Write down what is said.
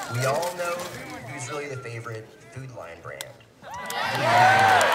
We all know who's really the favorite Food Lion brand.